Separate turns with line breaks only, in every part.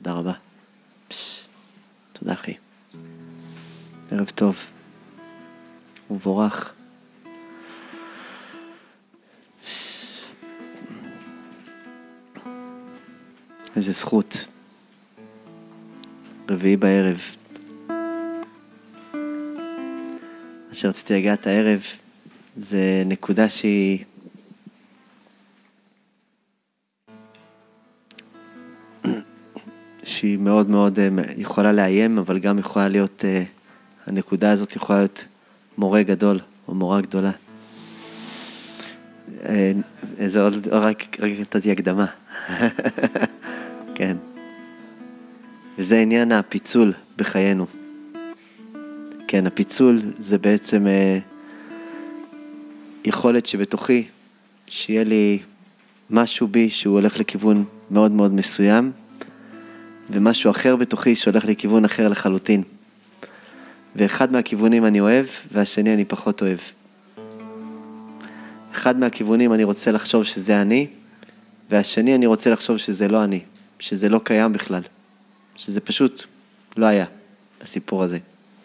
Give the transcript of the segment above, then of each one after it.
תודה רבה. תודה אחי. ערב טוב. ובורך. איזה זכות. רביעי בערב. מה שרציתי להגיע את הערב, זה נקודה שהיא מאוד מאוד יכולה לאיים, אבל גם יכולה להיות, הנקודה הזאת יכולה להיות מורה גדול או מורה גדולה. זה עוד רק נתתי הקדמה. כן. וזה עניין הפיצול בחיינו. כן, הפיצול זה בעצם יכולת שבתוכי, שיהיה לי משהו בי שהוא הולך לכיוון מאוד מאוד מסוים, ומשהו אחר בתוכי שהולך לכיוון אחר לחלוטין. ואחד מהכיוונים אני אוהב, והשני אני פחות אוהב. אחד מהכיוונים אני רוצה לחשוב שזה אני, והשני אני רוצה לחשוב שזה לא אני, שזה לא קיים בכלל, שזה פשוט לא היה, הסיפור הזה.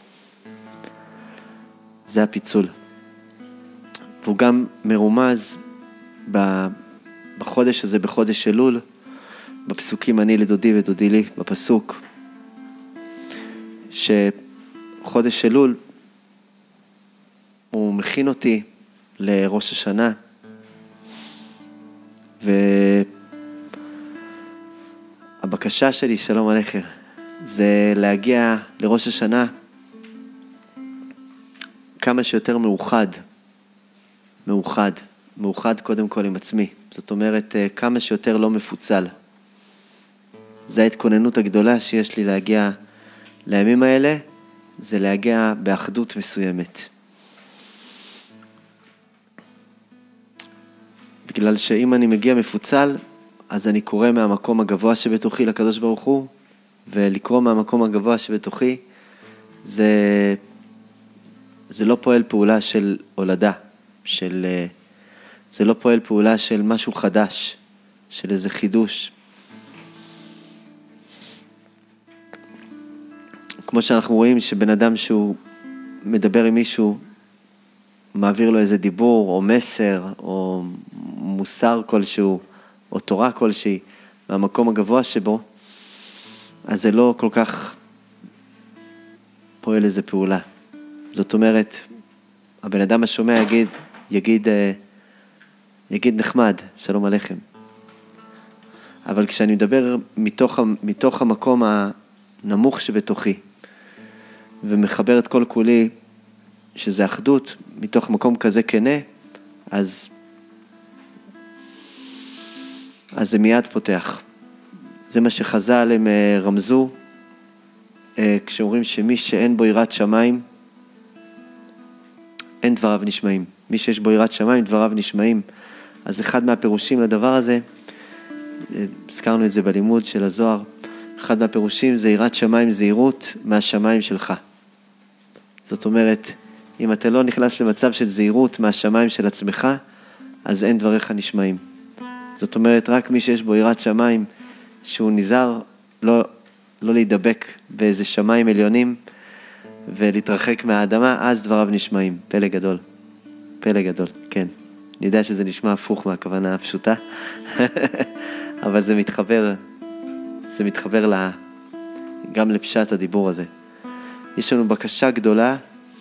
זה הפיצול. והוא גם מרומז בחודש הזה, בחודש אלול, בפסוקים אני לדודי ודודי לי, בפסוק, שחודש אלול הוא מכין אותי לראש השנה, והבקשה שלי, שלום עליכם, זה להגיע לראש השנה כמה שיותר מאוחד קודם כל עם עצמי. זאת אומרת, כמה שיותר לא מפוצל. זו ההתכוננות הגדולה שיש לי להגיע לימים האלה, זה להגיע באחדות מסוימת. בגלל שאם אני מגיע מפוצל, אז אני קורא מהמקום הגבוה שבתוכי לקדוש ברוך הוא, ולקרוא מהמקום הגבוה שבתוכי, זה לא פועל פעולה של הולדה, זה לא פועל פעולה של משהו חדש, של איזה חידוש. כמו שאנחנו רואים שבן אדם שהוא מדבר עם מישהו, מעביר לו איזה דיבור או מסר או מוסר כלשהו או תורה כלשהי מהמקום הגבוה שבו, אז זה לא כל כך פועל איזה פעולה. זאת אומרת, הבן אדם השומע יגיד נחמד, שלום עליכם. אבל כשאני מדבר מתוך המקום הנמוך שבתוכי, ומחבר את כל כולי, שזה אחדות, מתוך מקום כזה כנה, אז זה מיד פותח. זה מה שחז"ל הם רמזו, כשאומרים שמי שאין בו יראת שמיים, אין דבריו נשמעים. מי שיש בו יראת שמיים, דבריו נשמעים. אז אחד מהפירושים לדבר הזה, הזכרנו את זה בלימוד של הזוהר, אחד מהפירושים זה יראת שמיים זהירות מהשמיים שלך. זאת אומרת, אם אתה לא נכנס למצב של זהירות מהשמיים של עצמך, אז אין דבריך נשמעים. זאת אומרת, רק מי שיש בו יראת שמיים, שהוא נזהר לא להידבק באיזה שמיים עליונים, ולהתרחק מהאדמה, אז דבריו נשמעים. פלא גדול. פלא גדול, כן. אני יודע שזה נשמע הפוך מהכוונה הפשוטה, אבל זה מתחבר גם לפשט הדיבור הזה. יש לנו בקשה גדולה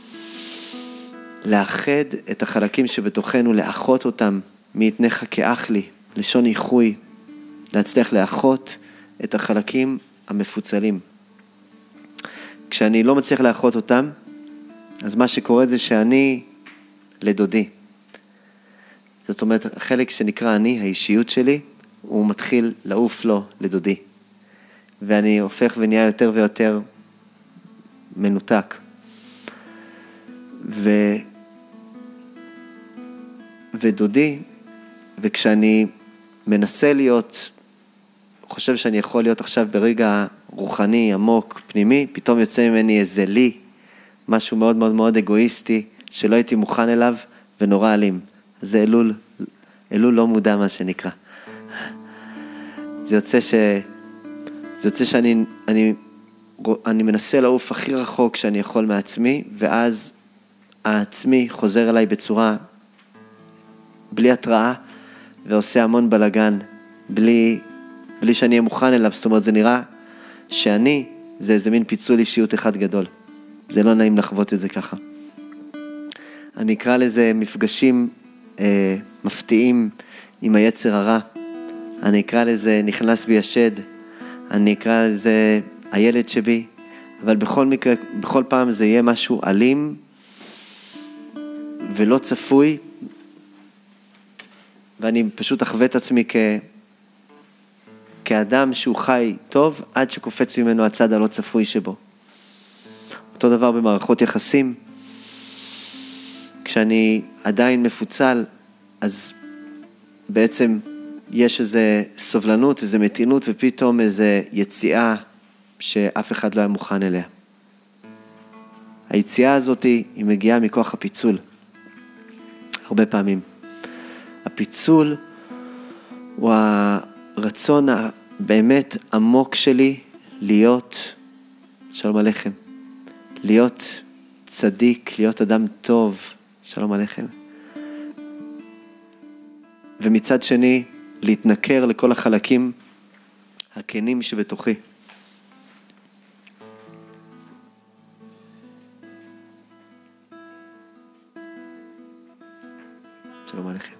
לאחד את החלקים שבתוכנו, לאחות אותם מיתנך כאח לי, לשון איחוי, להצליח לאחות את החלקים המפוצלים. כשאני לא מצליח לאחות אותם, אז מה שקורה זה שאני לדודי. זאת אומרת, החלק שנקרא אני, האישיות שלי, הוא מתחיל לעוף לו לדודי. ואני הופך ונהיה יותר ויותר מנותק. ודודי, וכשאני מנסה להיות, חושב שאני יכול להיות עכשיו ברגע רוחני, עמוק, פנימי, פתאום יוצא ממני איזה לי, משהו מאוד מאוד מאוד אגואיסטי, שלא הייתי מוכן אליו, ונורא אלים. זה אלול לא מודע מה שנקרא. זה יוצא זה יוצא אני מנסה לעוף הכי רחוק שאני יכול מעצמי, ואז העצמי חוזר אליי בצורה בלי התראה, ועושה המון בלגן, בלי שאני אהיה מוכן אליו. זאת אומרת, זה נראה זה איזה מין פיצול אישיות אחד גדול. זה לא נעים לחוות את זה ככה. אני אקרא לזה מפגשים מפתיעים עם היצר הרע. אני אקרא לזה נכנס בי השד. אני אקרא לזה הילד שבי. אבל בכל מקרה, בכל פעם זה יהיה משהו אלים ולא צפוי, ואני פשוט אחווה את עצמי כאדם שהוא חי טוב, עד שקופץ ממנו הצד הלא צפוי שבו. אותו דבר במערכות יחסים. כשאני עדיין מפוצל, אז בעצם יש איזו סובלנות, איזו מתינות, ופתאום איזו יציאה שאף אחד לא היה מוכן אליה. היציאה הזאת היא מגיעה מכוח הפיצול. הרבה פעמים. הפיצול הוא הרצון באמת עמוק שלי להיות, שלום עליכם, להיות צדיק, להיות אדם טוב, שלום עליכם. ומצד שני, להתנכר לכל החלקים הכנים שבתוכי. שלום עליכם.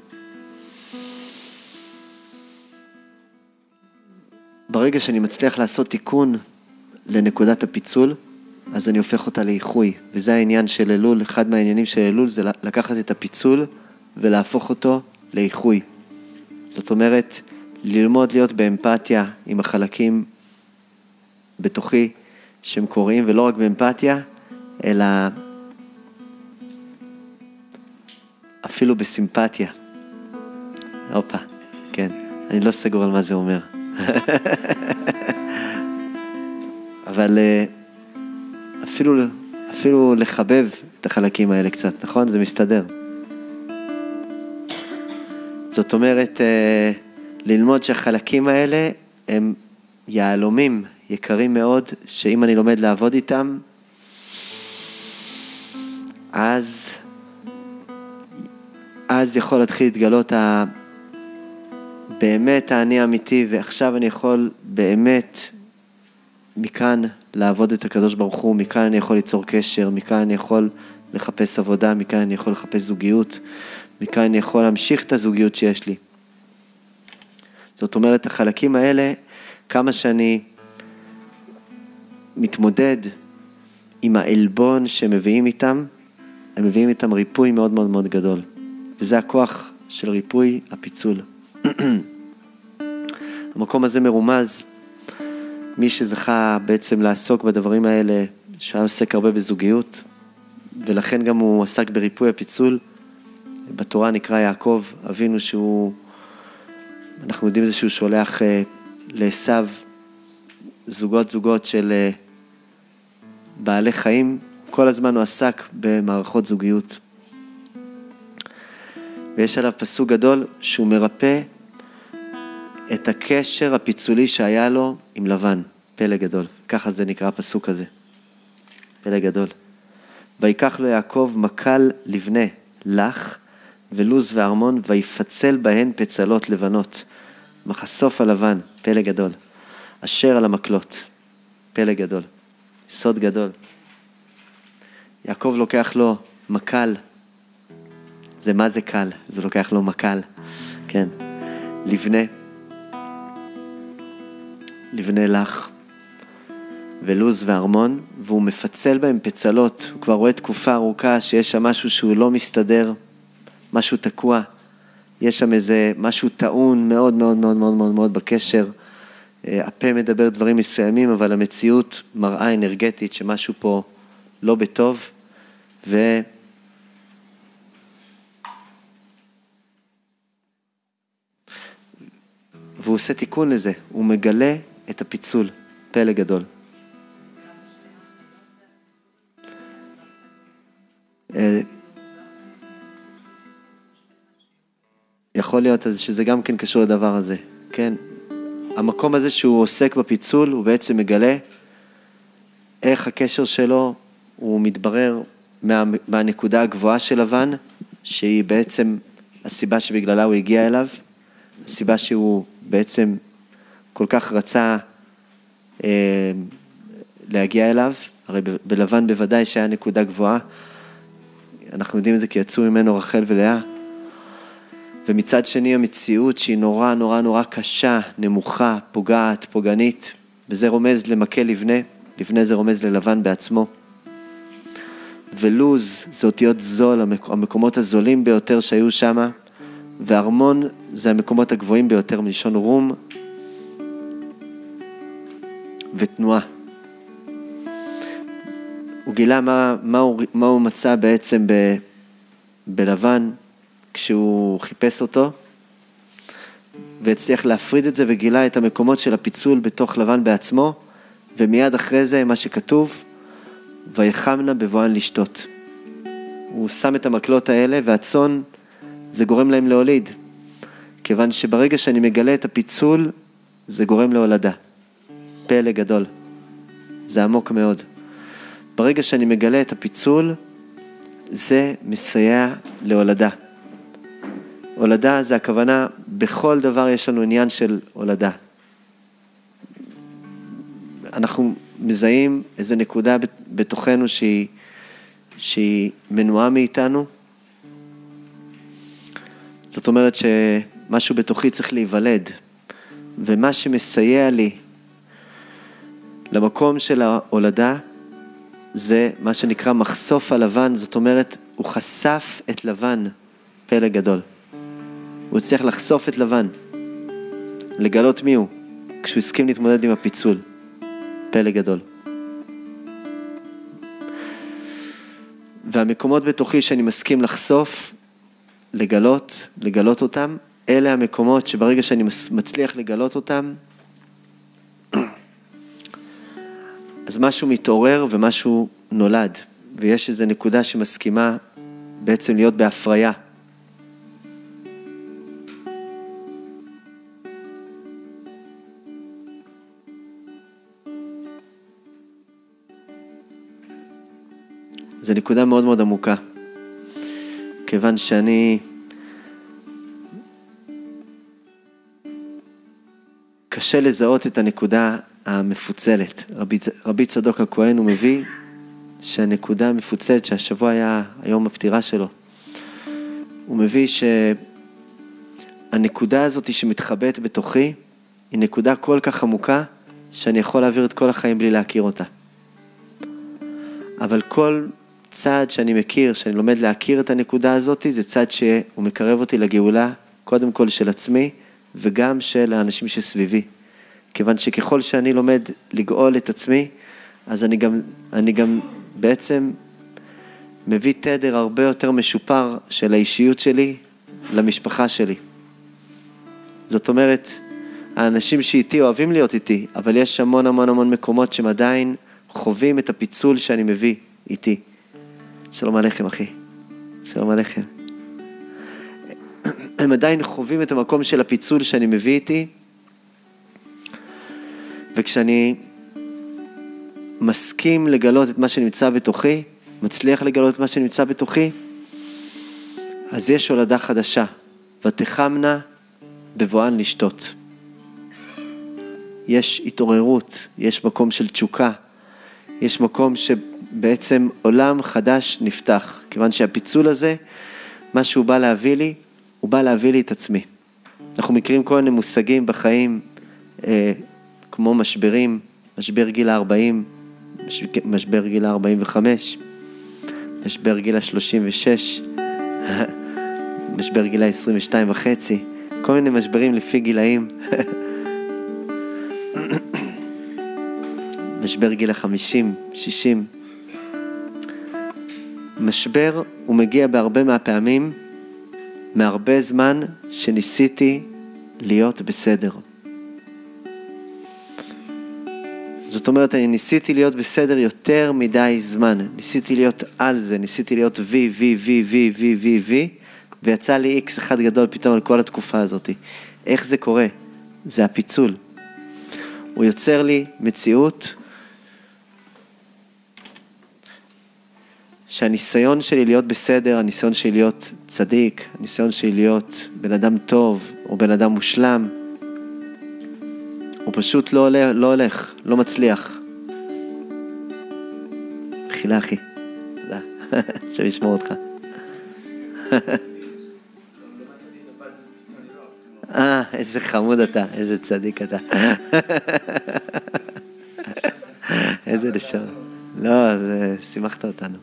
ברגע שאני מצליח לעשות תיקון לנקודת הפיצול, אז אני הופך אותה לאיחוי. וזה העניין של אלול, אחד מהעניינים של אלול, זה לקחת את הפיצול ולהפוך אותו לאיחוי. זאת אומרת, ללמוד להיות באמפתיה עם החלקים בתוכי שהם קוראים, ולא רק באמפתיה, אלא אפילו בסימפתיה. אופה, כן, אני לא סגור על מה זה אומר. אבל אפילו לחבב את החלקים האלה קצת, נכון? זה מסתדר. זאת אומרת, ללמוד שהחלקים האלה הם יעלומים, יקרים מאוד, שאם אני לומד לעבוד איתם, אז יכול להתחיל להתגלות באמת האני האמיתי, ועכשיו אני יכול באמת מכאן לעבוד את הקדוש ברוך הוא, מכאן אני יכול ליצור קשר, מכאן אני יכול לחפש עבודה, מכאן אני יכול לחפש זוגיות, מכאן אני יכול להמשיך את הזוגיות שיש לי. זאת אומרת, החלקים האלה, כמה שאני מתמודד עם העלבון שמביאים איתם, הם מביאים איתם ריפוי מאוד מאוד מאוד גדול. וזה הכוח של ריפוי הפיצול. המקום הזה מרומז, מי שזכה בעצם לעסוק בדברים האלה, שהיה עוסק הרבה בזוגיות, ולכן גם הוא עסק בריפוי הפיצול. בתורה נקרא יעקב, אבינו אנחנו יודעים שהוא שולח לעשו זוגות של בעלי חיים, כל הזמן הוא עסק במערכות זוגיות. ויש עליו פסוק גדול שהוא מרפא את הקשר הפיצולי שהיה לו עם לבן, פלא גדול. ככה זה נקרא הפסוק הזה, פלא גדול. ויקח לו יעקב מקל לבנה, לך ולוז וארמון, ויפצל בהן פצלות לבנות, מחשוף הלבן, פלא גדול. אשר על המקלות, פלא גדול, סוד גדול. יעקב לוקח לו מקל, זה מה זה קל? זה לוקח לו מקל, כן. לבנה לך ולוז וארמון, והוא מפצל בהם פצלות. הוא כבר רואה תקופה ארוכה שיש שם משהו שהוא לא מסתדר, משהו תקוע. יש שם איזה משהו טעון מאוד מאוד מאוד מאוד מאוד מאוד בקשר. הפה מדבר דברים מסוימים, אבל המציאות מראה אנרגטית שמשהו פה לא בטוב, והוא עושה תיקון לזה, הוא מגלה את הפיצול, פלא גדול. יכול להיות שזה גם כן קשור לדבר הזה, כן? המקום הזה שהוא עוסק בפיצול, הוא בעצם מגלה איך הקשר שלו הוא מתברר מהנקודה הגבוהה של לבן, שהיא בעצם הסיבה שבגללה הוא הגיע אליו, הסיבה שהוא בעצם כל כך רצה להגיע אליו, הרי בלבן בוודאי שהיה נקודה גבוהה, אנחנו יודעים את זה כי יצאו ממנו רחל ולאה, ומצד שני המציאות שהיא נורא נורא נורא קשה, נמוכה, פוגעת, פוגענית, וזה רומז למכה לבנה, לבנה זה רומז ללבן בעצמו, ולוז זה אותיות זול, המקומות הזולים ביותר שהיו שם, והארמון זה המקומות הגבוהים ביותר מלשון רום ותנועה. הוא גילה מה הוא מצא בעצם בלבן כשהוא חיפש אותו, והצליח להפריד את זה וגילה את המקומות של הפיצול בתוך לבן בעצמו, ומיד אחרי זה מה שכתוב, ויחמנה בבואן לשתות. הוא שם את המקלות האלה, והצאן זה גורם להם להוליד, כיוון שברגע שאני מגלה את הפיצול, זה גורם להולדה. פלא גדול. זה עמוק מאוד. ברגע שאני מגלה את הפיצול, זה מסייע להולדה. הולדה זה הכוונה, בכל דבר יש לנו עניין של הולדה. אנחנו מזהים איזו נקודה בתוכנו שהיא מנועה מאיתנו. זאת אומרת שמשהו בתוכי צריך להיוולד, ומה שמסייע לי למקום של ההולדה, זה מה שנקרא מחשוף הלבן, זאת אומרת, הוא חשף את לבן, פלא גדול. הוא צריך לחשוף את לבן, לגלות מי הוא, כשהוא הסכים להתמודד עם הפיצול, פלא גדול. והמקומות בתוכי שאני מסכים לחשוף, לגלות אותם, אלה המקומות שברגע שאני מצליח לגלות אותם, אז משהו מתעורר ומשהו נולד, ויש איזו נקודה שמסכימה בעצם להיות בהפריה. זו נקודה מאוד מאוד עמוקה, כיוון שאני קשה לזהות את הנקודה המפוצלת. רבי צדוק הכהן הוא מביא שהנקודה המפוצלת, שהשבוע היה היום הפטירה שלו, הוא מביא שהנקודה הזאת שמתחבאת בתוכי, היא נקודה כל כך עמוקה, שאני יכול להעביר את כל החיים בלי להכיר אותה. אבל כל צעד שאני מכיר, שאני לומד להכיר את הנקודה הזאת, זה צעד שהוא מקרב אותי לגאולה, קודם כל של עצמי, וגם של האנשים שסביבי. כיוון שככל שאני לומד לגאול את עצמי, אז אני גם בעצם מביא תדר הרבה יותר משופר של האישיות שלי למשפחה שלי. זאת אומרת, האנשים שאיתי אוהבים להיות איתי, אבל יש המון המון המון מקומות שהם עדיין חווים את הפיצול שאני מביא איתי. שלום עליכם אחי, שלום עליכם. הם עדיין חווים את המקום של הפיצול שאני מביא איתי, וכשאני מסכים לגלות את מה שנמצא בתוכי, מצליח לגלות את מה שנמצא בתוכי, אז יש הולדה חדשה, ותחמנה בבואן לשתות. יש התעוררות, יש מקום של תשוקה, יש מקום שבעצם עולם חדש נפתח, כיוון שהפיצול הזה, מה שהוא בא להביא לי, הוא בא להביא לי את עצמי. אנחנו מכירים כל מיני מושגים בחיים, כמו משברים, משבר גיל 40, משבר גיל 45, משבר גיל 36, משבר גיל 22 וחצי, כל מיני משברים לפי גילאים, משבר גיל 50, 60. משבר הוא מגיע בהרבה מהפעמים, מהרבה זמן שניסיתי להיות בסדר. זאת אומרת, אני ניסיתי להיות בסדר יותר מדי זמן, ניסיתי להיות על זה, ניסיתי להיות וי, ויצא לי X אחד גדול פתאום על כל התקופה הזאת. איך זה קורה? זה הפיצול. הוא יוצר לי מציאות שהניסיון שלי להיות בסדר, הניסיון שלי להיות צדיק, הניסיון שלי להיות בן אדם טוב או בן אדם מושלם, הוא פשוט לא הולך, לא מצליח. בחילה אחי, תודה, עכשיו ישמור אותך. איזה חמוד אתה, איזה צדיק אתה. איזה לשון. לא, שימחת אותנו.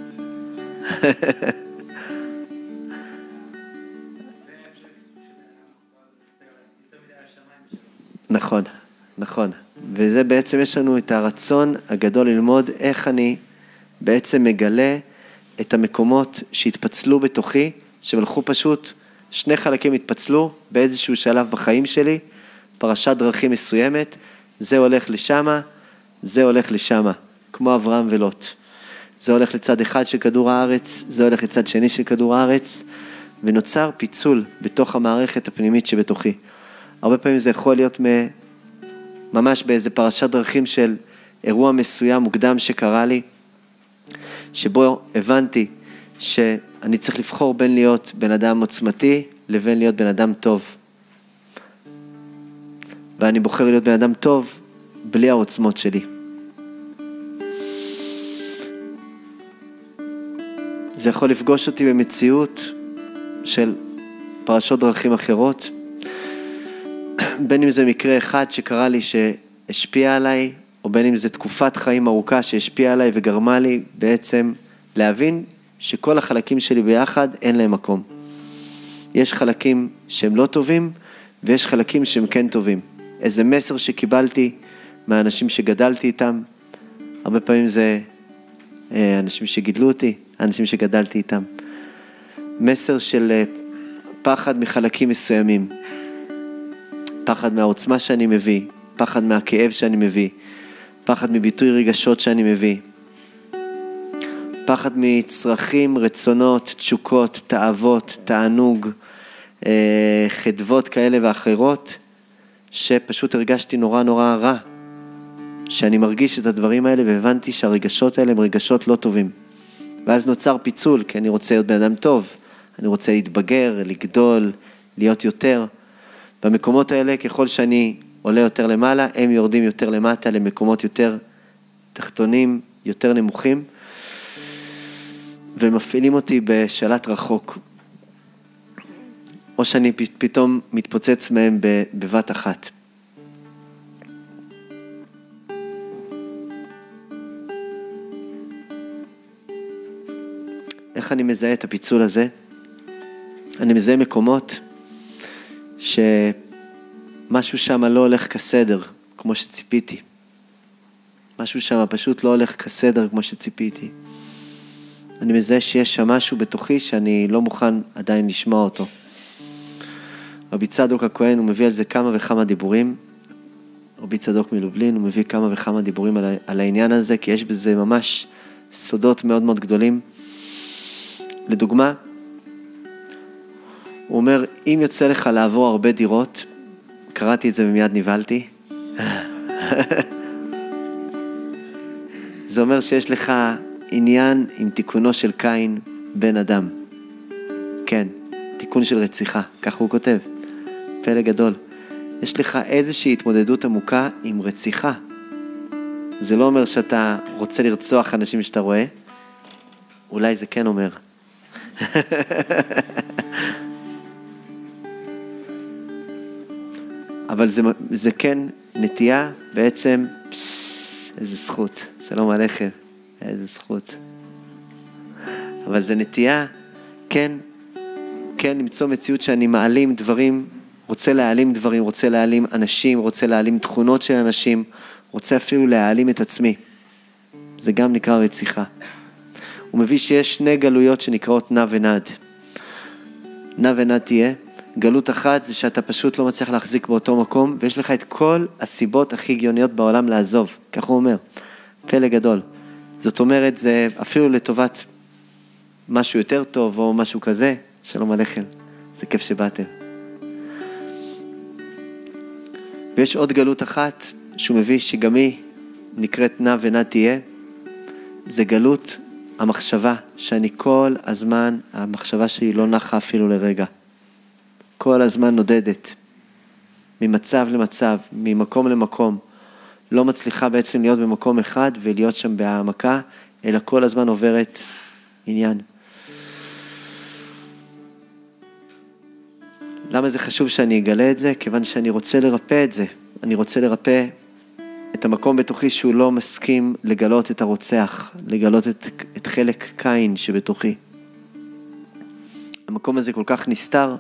נכון, נכון. וזה בעצם יש לנו את הרצון הגדול ללמוד איך אני בעצם מגלה את המקומות שהתפצלו בתוכי, שמלכו פשוט, שני חלקים התפצלו באיזשהו שלב בחיים שלי, פרשת דרכים מסוימת, זה הולך לשמה, זה הולך לשמה, כמו אברהם ולוט. זה הולך לצד אחד של כדור הארץ, זה הולך לצד שני של כדור הארץ, ונוצר פיצול בתוך המערכת הפנימית שבתוכי. הרבה פעמים זה יכול להיות ממש באיזה פרשת דרכים של אירוע מסוים מוקדם שקרה לי, שבו הבנתי שאני צריך לבחור בין להיות בן אדם עוצמתי לבין להיות בן אדם טוב. ואני בוחר להיות בן אדם טוב בלי העוצמות שלי. זה יכול לפגוש אותי במציאות של פרשות דרכים אחרות, בין אם זה מקרה אחד שקרה לי שהשפיע עליי, או בין אם זה תקופת חיים ארוכה שהשפיעה עליי וגרמה לי בעצם להבין שכל החלקים שלי ביחד אין להם מקום. יש חלקים שהם לא טובים, ויש חלקים שהם כן טובים. איזה מסר שקיבלתי מהאנשים שגדלתי איתם, הרבה פעמים זה אנשים שגידלו אותי, אנשים שגדלתי איתם. מסר של פחד מחלקים מסוימים, פחד מהעוצמה שאני מביא, פחד מהכאב שאני מביא, פחד מביטוי רגשות שאני מביא, פחד מצרכים, רצונות, תשוקות, תאוות, תענוג, חדוות כאלה ואחרות, שפשוט הרגשתי נורא נורא רע, שאני מרגיש את הדברים האלה והבנתי שהרגשות האלה הם רגשות לא טובים. ואז נוצר פיצול, כי אני רוצה להיות בן אדם טוב, אני רוצה להתבגר, לגדול, להיות יותר. במקומות האלה, ככל שאני עולה יותר למעלה, הם יורדים יותר למטה, למקומות יותר תחתונים, יותר נמוכים, ומפעילים אותי בשלט רחוק. או שאני פתאום מתפוצץ מהם בבת אחת. איך אני מזהה את הפיצול הזה? אני מזהה מקומות שמשהו שם לא הולך כסדר, כמו שציפיתי. משהו שם פשוט לא הולך כסדר, כמו שציפיתי. אני מזהה שיש שם משהו בתוכי שאני לא מוכן עדיין לשמוע אותו. רבי צדוק הכהן, הוא מביא על זה כמה וכמה דיבורים. רבי צדוק מלובלין, הוא מביא כמה וכמה דיבורים על העניין הזה, כי יש בזה ממש סודות מאוד מאוד גדולים. לדוגמה, הוא אומר, אם יוצא לך לעבור הרבה דירות, קראתי את זה ומיד נבלתי, זה אומר שיש לך עניין עם תיקונו של קין בן אדם. כן, תיקון של רציחה, כך הוא כותב. פלא גדול. יש לך איזושהי התמודדות עמוקה עם רציחה. זה לא אומר שאתה רוצה לרצוח אנשים שאתה רואה, אולי זה כן אומר. אבל זה כן נטייה בעצם, איזה זכות, שלום עליכם, איזה זכות. אבל זה נטייה, כן למצוא מציאות שאני מעלים דברים, רוצה להעלים דברים, רוצה להעלים אנשים, רוצה להעלים תכונות של אנשים, רוצה אפילו להעלים את עצמי. זה גם נקרא רציחה. הוא מביא שיש שני גלויות שנקראות נע ונד. נע ונד תהיה. גלות אחת זה שאתה פשוט לא מצליח להחזיק באותו מקום, ויש לך את כל הסיבות הכי הגיוניות בעולם לעזוב. כך הוא אומר. פלא גדול. זאת אומרת, זה אפילו לטובת משהו יותר טוב או משהו כזה. שלום עליכם. זה כיף שבאתם. ויש עוד גלות אחת שהוא מביא שגם היא נקראת נע ונע תהיה, זה גלות המחשבה, שאני כל הזמן, המחשבה שלי לא נחה אפילו לרגע. כל הזמן נודדת, ממצב למצב, ממקום למקום. לא מצליחה בעצם להיות במקום אחד ולהיות שם בהעמקה, אלא כל הזמן עוברת עניין. למה זה חשוב שאני אגלה את זה? כיוון שאני רוצה לרפא את זה. אני רוצה לרפא את המקום בתוכי שהוא לא מסכים לגלות את הרוצח, לגלות את חלק קין שבתוכי. המקום הזה כל כך נסתר,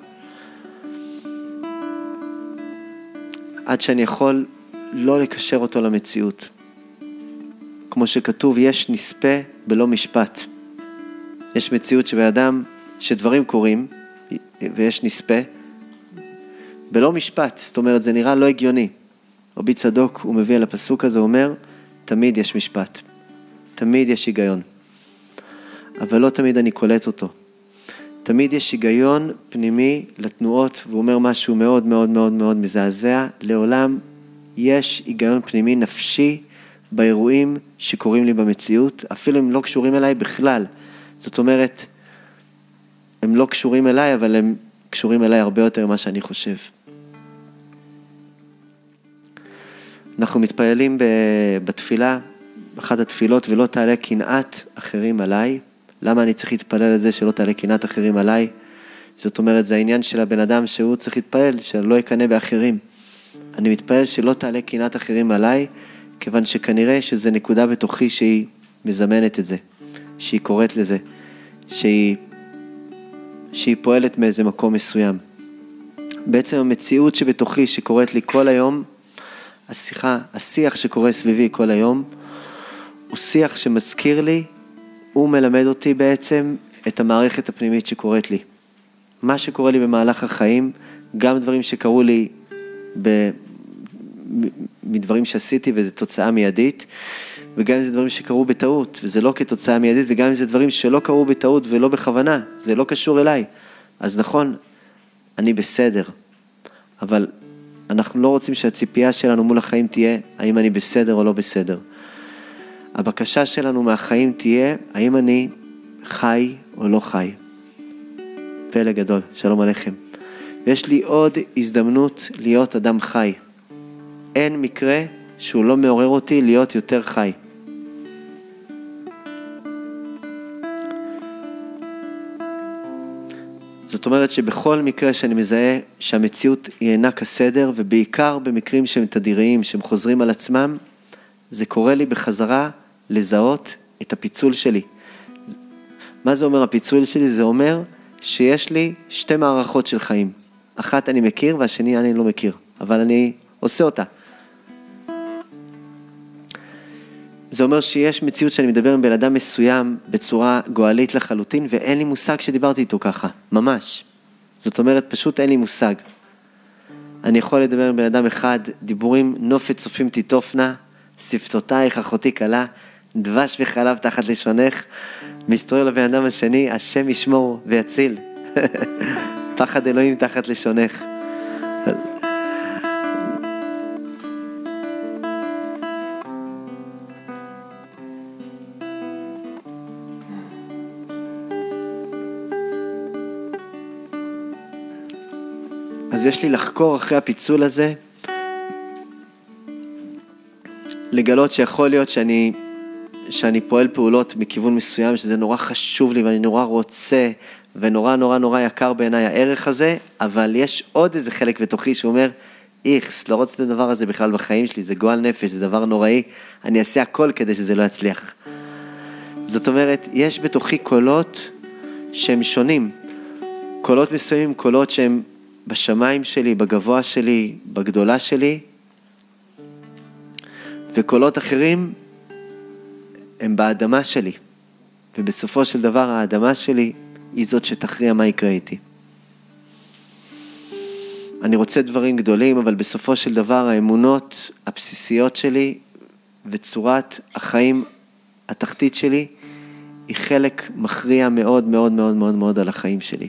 עד שאני יכול לא לקשר אותו למציאות. כמו שכתוב, יש נספה בלא משפט. יש מציאות שבאדם, שדברים קורים, ויש נספה, בלא משפט. זאת אומרת, זה נראה לא הגיוני. רבי צדוק, הוא מביא על הפסוק הזה, הוא אומר, תמיד יש משפט. תמיד יש היגיון. אבל לא תמיד אני קולט אותו. תמיד יש היגיון פנימי לתנועות, והוא אומר משהו מאוד מאוד מאוד מאוד מזעזע. לעולם יש היגיון פנימי נפשי באירועים שקורים לי במציאות, אפילו הם לא קשורים אליי בכלל. זאת אומרת, הם לא קשורים אליי, אבל הם קשורים אליי הרבה יותר ממה שאני חושב. אנחנו מתפעלים בתפילה, באחת התפילות, ולא תעלה קנאת אחרים עליי. למה אני צריך להתפלל על זה שלא תעלה קנאת אחרים עליי? זאת אומרת, זה העניין של הבן אדם שהוא צריך להתפעל, שלא יקנה באחרים. אני מתפעל שלא תעלה קנאת אחרים עליי, כיוון שכנראה שזה נקודה בתוכי שהיא מזמנת את זה, שהיא קוראת לזה, שהיא פועלת מאיזה מקום מסוים. בעצם המציאות שבתוכי שקוראת לי כל היום, השיח שקורה סביבי כל היום, הוא שיח שמזכיר לי, הוא מלמד אותי בעצם את המערכת הפנימית שקוראת לי. מה שקורה לי במהלך החיים, גם דברים שקרו לי מדברים שעשיתי וזה תוצאה מיידית, וגם אם זה דברים שקרו בטעות וזה לא כתוצאה מיידית, וגם אם זה דברים שלא קרו בטעות ולא בכוונה, זה לא קשור אליי. אז נכון, אני בסדר, אבל אנחנו לא רוצים שהציפייה שלנו מול החיים תהיה האם אני בסדר או לא בסדר. הבקשה שלנו מהחיים תהיה האם אני חי או לא חי. פלא גדול, שלום עליכם. ויש לי עוד הזדמנות להיות אדם חי. אין מקרה שהוא לא מעורר אותי להיות יותר חי. זאת אומרת שבכל מקרה שאני מזהה שהמציאות היא אינה כסדר, ובעיקר במקרים שהם תדיריים, שהם חוזרים על עצמם, זה קורה לי בחזרה לזהות את הפיצול שלי. מה זה אומר הפיצול שלי? זה אומר שיש לי שתי מערכות של חיים. אחת אני מכיר והשני אני לא מכיר, אבל אני עושה אותה. זה אומר שיש מציאות שאני מדבר עם בן אדם מסוים בצורה גואלית לחלוטין, ואין לי מושג שדיברתי איתו ככה, ממש. זאת אומרת, פשוט אין לי מושג. אני יכול לדבר עם בן אדם אחד, דיבורים נופת צופים תיתופנה, שפתותייך אחותי קלה, דבש וחלב תחת לשונך, מסתובב לבן אדם השני, השם ישמור ויציל. פחד אלוהים תחת לשונך. אז יש לי לחקור אחרי הפיצול הזה, לגלות שיכול להיות שאני פועל פעולות מכיוון מסוים, שזה נורא חשוב לי ואני נורא רוצה, ונורא נורא נורא יקר בעיניי הערך הזה, אבל יש עוד איזה חלק בתוכי שאומר, איכס, לא רוצה את הדבר הזה בכלל בחיים שלי, זה גועל נפש, זה דבר נוראי, אני אעשה הכל כדי שזה לא יצליח. זאת אומרת, יש בתוכי קולות שהם שונים, קולות מסוימים, קולות שהם בשמיים שלי, בגבוה שלי, בגדולה שלי, וקולות אחרים הם באדמה שלי, ובסופו של דבר האדמה שלי היא זאת שתכריע מה יקרה איתי. אני רוצה דברים גדולים, אבל בסופו של דבר האמונות הבסיסיות שלי וצורת החיים התחתית שלי היא חלק מכריע מאוד מאוד מאוד מאוד מאוד על החיים שלי.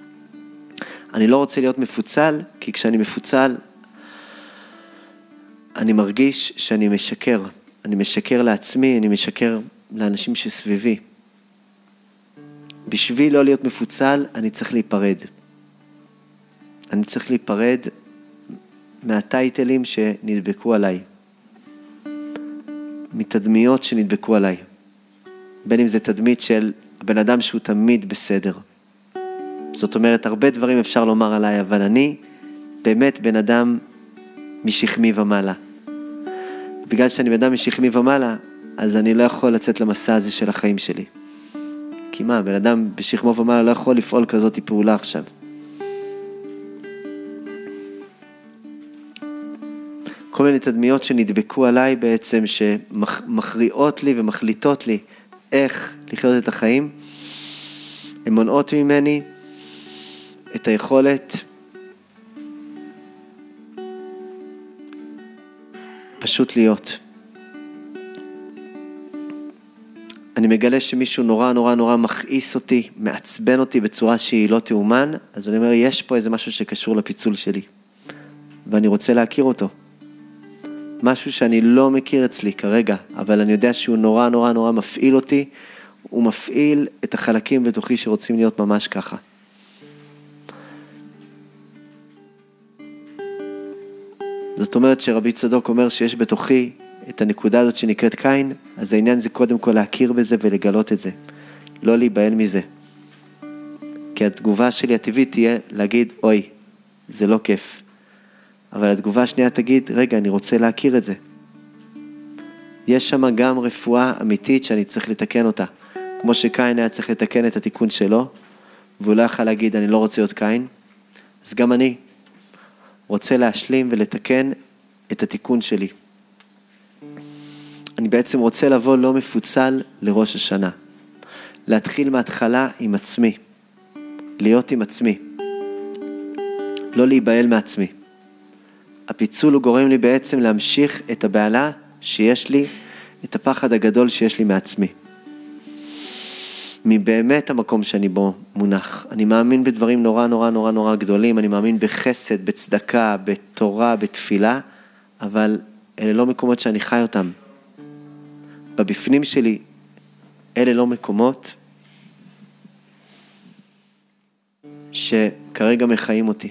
אני לא רוצה להיות מפוצל, כי כשאני מפוצל, אני מרגיש שאני משקר. אני משקר לעצמי, אני משקר לאנשים שסביבי. בשביל לא להיות מפוצל, אני צריך להיפרד. אני צריך להיפרד מהטייטלים שנדבקו עליי. מתדמיות שנדבקו עליי. בין אם זה תדמית של הבן אדם שהוא תמיד בסדר. זאת אומרת, הרבה דברים אפשר לומר עליי, אבל אני באמת בן אדם משכמי ומעלה. בגלל שאני בן אדם משכמי ומעלה, אז אני לא יכול לצאת למסע הזה של החיים שלי. כי מה, בן אדם בשכמו ומעלה לא יכול לפעול כזאת פעולה עכשיו. כל מיני תדמיות שנדבקו עליי בעצם, שמכריעות לי ומחליטות לי איך לחיות את החיים, הן מונעות ממני את היכולת פשוט להיות. אני מגלה שמישהו נורא נורא נורא מכעיס אותי, מעצבן אותי בצורה שהיא לא תאומן, אז אני אומר, יש פה איזה משהו שקשור לפיצול שלי, ואני רוצה להכיר אותו. משהו שאני לא מכיר אצלי כרגע, אבל אני יודע שהוא נורא נורא נורא מפעיל אותי, הוא מפעיל את החלקים בתוכי שרוצים להיות ממש ככה. זאת אומרת שרבי צדוק אומר שיש בתוכי את הנקודה הזאת שנקראת קין, אז העניין זה קודם כל להכיר בזה ולגלות את זה. לא להיבהל מזה. כי התגובה שלי הטבעית תהיה להגיד, אוי, זה לא כיף. אבל התגובה השנייה תגיד, רגע, אני רוצה להכיר את זה. יש שם גם רפואה אמיתית שאני צריך לתקן אותה. כמו שקין היה צריך לתקן את התיקון שלו, והוא לא יכול להגיד, אני לא רוצה להיות קין, אז גם אני רוצה להשלים ולתקן את התיקון שלי. אני בעצם רוצה לבוא לא מפוצל לראש השנה. להתחיל מההתחלה עם עצמי. להיות עם עצמי. לא להיבהל מעצמי. הפיצול הוא גורם לי בעצם להמשיך את הבעלה שיש לי, את הפחד הגדול שיש לי מעצמי. מבאמת המקום שאני בו מונח. אני מאמין בדברים נורא נורא נורא נורא גדולים, אני מאמין בחסד, בצדקה, בתורה, בתפילה, אבל אלה לא מקומות שאני חי אותם. בבפנים שלי, אלה לא מקומות שכרגע מחיים אותי.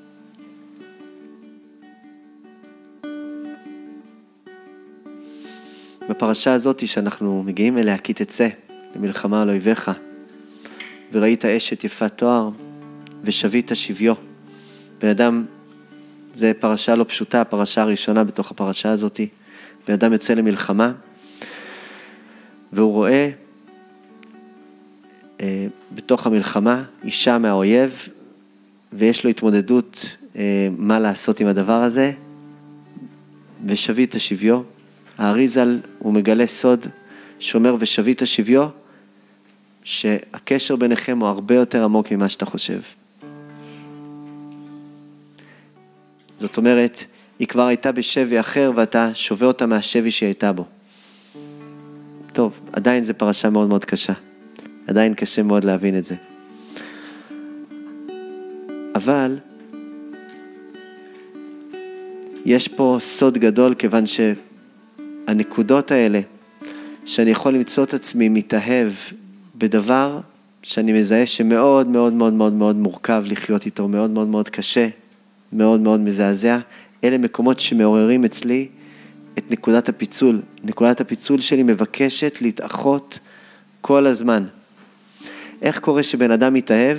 בפרשה הזאת שאנחנו מגיעים אליה, כי תצא למלחמה על אויביך, וראית אשת יפת תואר, ושבית שביו. בן אדם, זה פרשה לא פשוטה, הפרשה הראשונה בתוך הפרשה הזאת. בן אדם יוצא למלחמה, והוא רואה בתוך המלחמה אישה מהאויב, ויש לו התמודדות מה לעשות עם הדבר הזה, ושבית שביו. האריזל הוא מגלה סוד שאומר ושבית שביו, שהקשר ביניכם הוא הרבה יותר עמוק ממה שאתה חושב. זאת אומרת, היא כבר הייתה בשבי אחר ואתה שווה אותה מהשבי שהיא הייתה בו. טוב, עדיין זו פרשה מאוד מאוד קשה. עדיין קשה מאוד להבין את זה. אבל יש פה סוד גדול, כיוון שהנקודות האלה שאני יכול למצוא את עצמי מתאהב בדבר שאני מזהה שמאוד מאוד מאוד מאוד מאוד מורכב לחיות איתו, מאוד מאוד מאוד קשה, מאוד מאוד מזעזע. אלה מקומות שמעוררים אצלי את נקודת הפיצול. נקודת הפיצול שלי מבקשת להתאחות כל הזמן. איך קורה שבן אדם מתאהב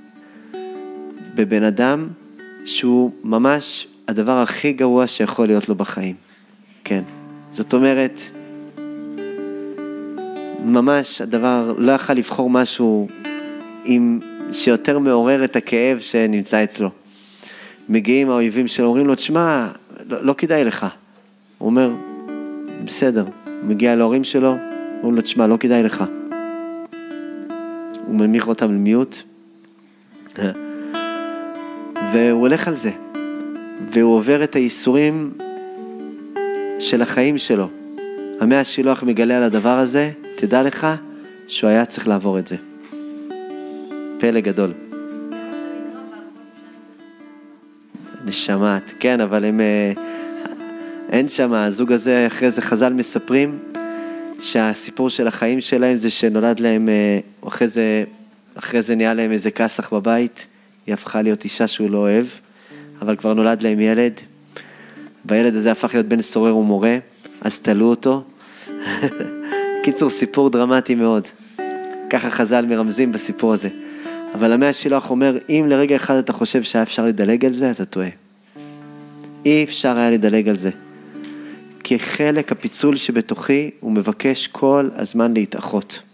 בבן אדם שהוא ממש הדבר הכי גרוע שיכול להיות לו בחיים? כן. זאת אומרת, ממש הדבר, לא יכול לבחור משהו שיותר מעורר את הכאב שנמצא אצלו. מגיעים האויבים שלו, אומרים לו, תשמע, לא כדאי לך. הוא אומר, בסדר. הוא מגיע להורים שלו, אומרים לו, תשמע, לא כדאי לך. הוא מנמיך אותם למיוט, והוא הולך על זה. והוא עובר את הייסורים של החיים שלו. השילוח מגלה על הדבר הזה, תדע לך שהוא היה צריך לעבור את זה. פלא גדול. נשמת, כן, אבל אין שם, הזוג הזה אחרי זה חז"ל מספרים, שהסיפור של החיים שלהם זה שנולד להם, אחרי זה נהיה להם איזה כסח בבית, היא הפכה להיות אישה שהוא לא אוהב, אבל כבר נולד להם ילד, והילד הזה הפך להיות בן סורר ומורה, אז תלו אותו. קיצור, סיפור דרמטי מאוד. ככה חז"ל מרמזים בסיפור הזה. אבל המאה השילוח אומר, אם לרגע אחד אתה חושב שהיה אפשר לדלג על זה, אתה טועה. אי אפשר היה לדלג על זה. כי חלק הפיצול שבתוכי, הוא מבקש כל הזמן להתאחות.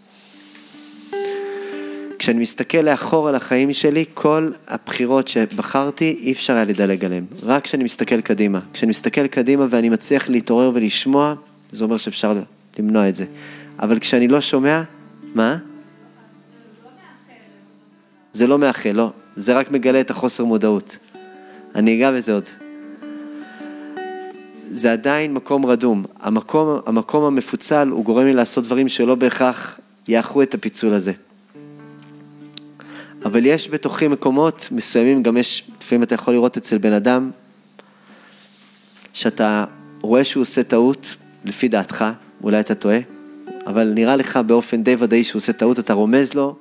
כשאני מסתכל לאחור על החיים שלי, כל הבחירות שבחרתי, אי אפשר היה לדלג עליהן. רק כשאני מסתכל קדימה. כשאני מסתכל קדימה ואני מצליח להתעורר ולשמוע, זה אומר שאפשר למנוע את זה. אבל כשאני לא שומע, מה? זה לא מאחל, לא. זה רק מגלה את החוסר מודעות. אני אגע בזה עוד. זה עדיין מקום רדום. המקום המפוצל הוא גורם לי לעשות דברים שלא בהכרח יאחו את הפיצול הזה. אבל יש בתוכי מקומות מסוימים, גם יש, לפעמים אתה יכול לראות אצל בן אדם, שאתה רואה שהוא עושה טעות, לפי דעתך, אולי אתה טועה, אבל נראה לך באופן די ודאי שהוא עושה טעות, אתה רומז לו,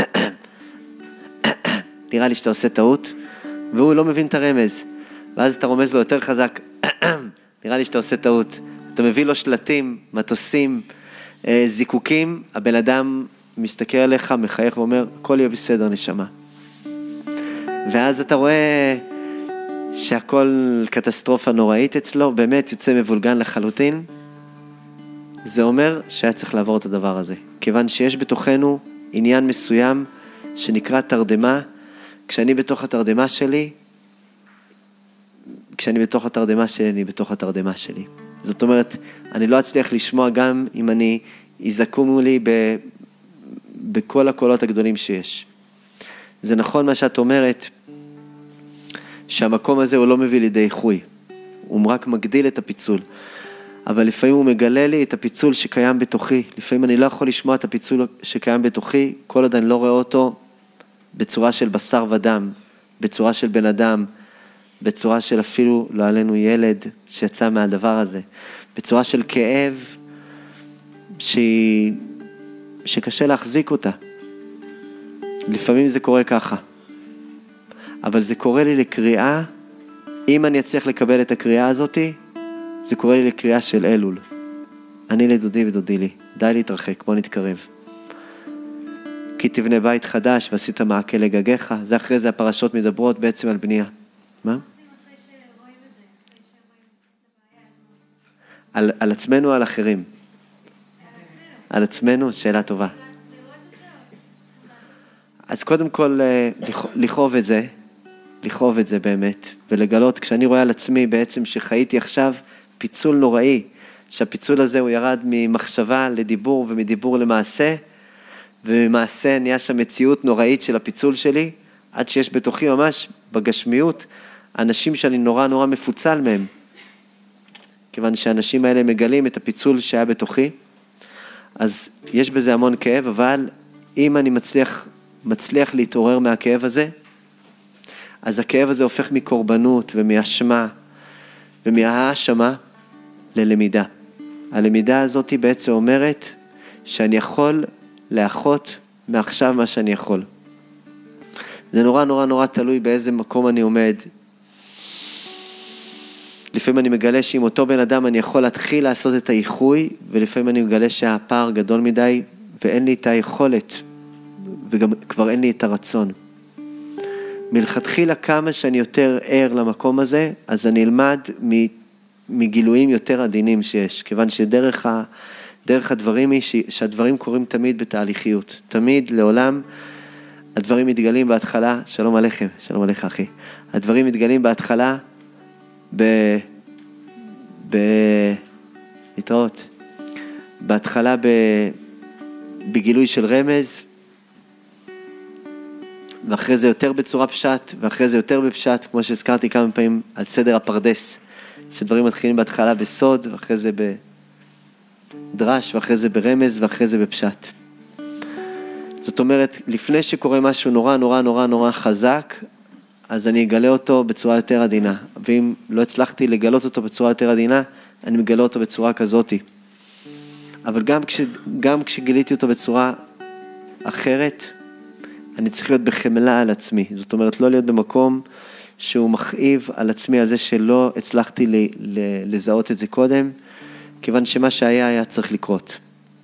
נראה לי שאתה עושה טעות, והוא לא מבין את הרמז, ואז אתה רומז לו יותר חזק, נראה לי שאתה עושה טעות, אתה מביא לו שלטים, מטוסים, זיקוקים, הבן אדם מסתכל עליך, מחייך ואומר, הכל יהיה בסדר, נשמה. ואז אתה רואה שהכל קטסטרופה נוראית אצלו, באמת יוצא מבולגן לחלוטין, זה אומר שהיה צריך לעבור את הדבר הזה. כיוון שיש בתוכנו עניין מסוים שנקרא תרדמה, כשאני בתוך התרדמה שלי, אני בתוך התרדמה שלי. זאת אומרת, אני לא אצליח לשמוע גם אם אני יזקומו לי בכל הקולות הגדולים שיש. זה נכון מה שאת אומרת, שהמקום הזה הוא לא מביא לידי איחוי, הוא רק מגדיל את הפיצול. אבל לפעמים הוא מגלה לי את הפיצול שקיים בתוכי. לפעמים אני לא יכול לשמוע את הפיצול שקיים בתוכי, כל עוד אני לא רואה אותו בצורה של בשר ודם, בצורה של בן אדם, בצורה של אפילו לא עלינו ילד שיצא מהדבר הזה, בצורה של כאב שקשה להחזיק אותה. לפעמים זה קורה ככה. אבל זה קורה לי לקריאה, אם אני אצליח לקבל את הקריאה הזאת, זה קורה לי לקריאה של אלול. אני לדודי ודודי לי, די להתרחק, בוא נתקרב. כי תבנה בית חדש ועשית מעקה לגגיך, זה אחרי זה הפרשות מדברות בעצם על בנייה. מה? על עצמנו או על אחרים? על עצמנו, שאלה טובה. אז קודם כל לכאוב את זה באמת, ולגלות כשאני רואה על עצמי בעצם שחייתי עכשיו פיצול נוראי, שהפיצול הזה הוא ירד ממחשבה לדיבור ומדיבור למעשה, וממעשה נהיה שם מציאות נוראית של הפיצול שלי, עד שיש בתוכי ממש בגשמיות אנשים שאני נורא מפוצל מהם, כיוון שהאנשים האלה מגלים את הפיצול שהיה בתוכי, אז יש בזה המון כאב, אבל אם אני מצליח להתעורר מהכאב הזה, אז הכאב הזה הופך מקורבנות ומאשמה ומהאשמה ללמידה. הלמידה הזאת בעצם אומרת שאני יכול לאחות מעכשיו מה שאני יכול. זה נורא תלוי באיזה מקום אני עומד. לפעמים אני מגלה שעם אותו בן אדם אני יכול להתחיל לעשות את האיחוי, ולפעמים אני מגלה שהפער גדול מדי ואין לי את היכולת, וגם כבר אין לי את הרצון. מלכתחילה כמה שאני יותר ער למקום הזה, אז אני אלמד מגילויים יותר עדינים שיש, כיוון שדרך הדברים היא שהדברים קורים תמיד בתהליכיות, תמיד לעולם הדברים מתגלים בהתחלה, שלום עליכם, שלום עליך אחי, הדברים מתגלים בהתחלה להתראות, בהתחלה בגילוי של רמז, ואחרי זה יותר בצורה פשט, ואחרי זה יותר בפשט, כמו שהזכרתי כמה פעמים על סדר הפרדס, שדברים מתחילים בהתחלה בסוד, ואחרי זה בדרש, ואחרי זה ברמז, ואחרי זה בפשט. זאת אומרת, לפני שקורה משהו נורא חזק, אז אני אגלה אותו בצורה יותר עדינה. ואם לא הצלחתי לגלות אותו בצורה יותר עדינה, אני מגלה אותו בצורה כזאת. אבל גם כשגיליתי אותו בצורה אחרת, אני צריך להיות בחמלה על עצמי. זאת אומרת, לא להיות במקום שהוא מכאיב על עצמי על זה שלא הצלחתי לזהות את זה קודם, כיוון שמה היה צריך לקרות.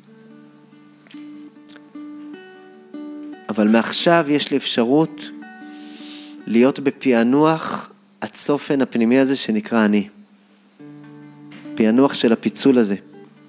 אבל מעכשיו יש לי אפשרות להיות בפענוח הצופן הפנימי הזה שנקרא אני. פענוח של הפיצול הזה.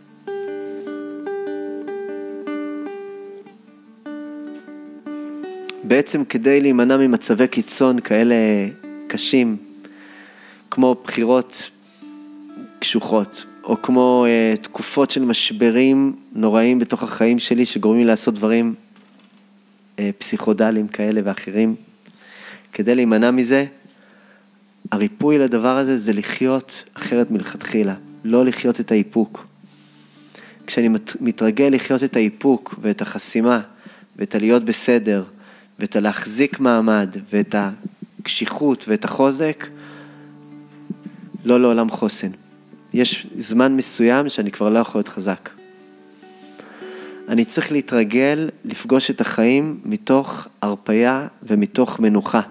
בעצם כדי להימנע ממצבי קיצון כאלה קשים, כמו בחירות קשוחות, או כמו תקופות של משברים נוראים בתוך החיים שלי, שגורמים לי לעשות דברים פסיכודליים כאלה ואחרים. כדי להימנע מזה, הריפוי לדבר הזה זה לחיות אחרת מלכתחילה, לא לחיות את האיפוק. כשאני מתרגל לחיות את האיפוק ואת החסימה, ואת הלהיות בסדר, ואת להחזיק מעמד, ואת הקשיחות ואת החוזק, לא לעולם חוסן. יש זמן מסוים שאני כבר לא יכול להיות חזק. אני צריך להתרגל לפגוש את החיים מתוך הרפיה ומתוך מנוחה.